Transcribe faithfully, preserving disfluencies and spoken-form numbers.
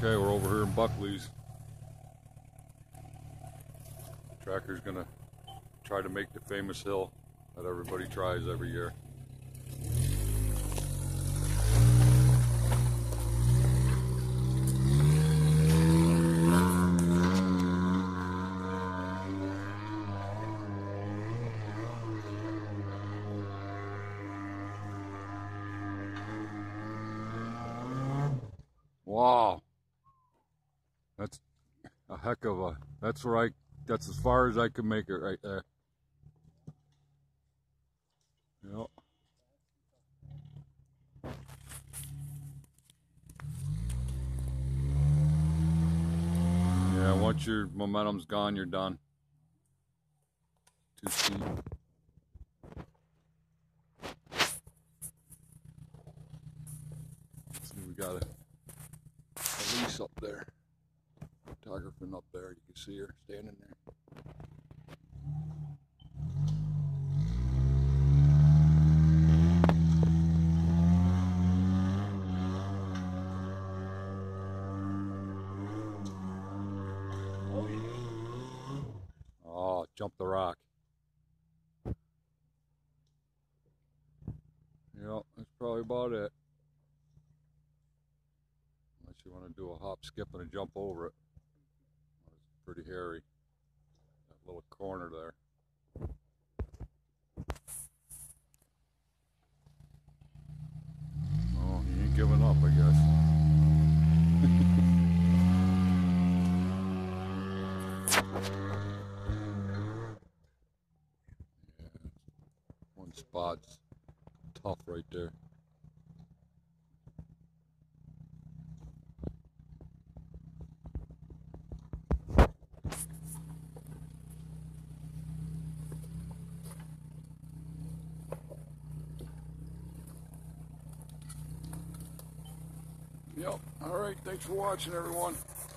Okay, we're over here in Buckley's. Tractor's gonna try to make the famous hill that everybody tries every year. Wow, that's a heck of a, that's right, that's as far as I can make it right there. Yep. Yeah, once your momentum's gone, you're done. Too steep. See, we got a, a lease up there. Photographing up there, you can see her standing there. Oh, jump the rock. Yeah, that's probably about it. Unless you want to do a hop, skip, and a jump over it. It's pretty hairy. That little corner there. Oh, he ain't giving up, I guess. Yeah, one spot's tough right there. Yep. All right. Thanks for watching, everyone.